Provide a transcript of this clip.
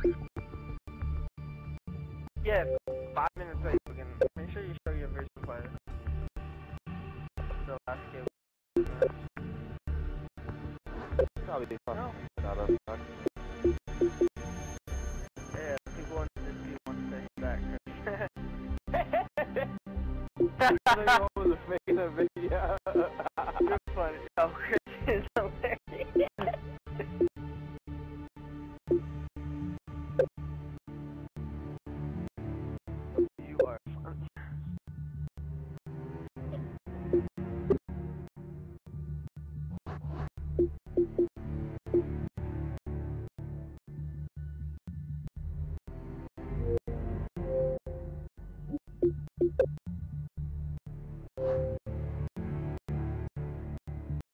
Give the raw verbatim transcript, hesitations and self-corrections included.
Yeah, five minutes late. We can make sure you show your version player. The last game. Probably fun. No. Not us. Yeah, people want to just want to take back.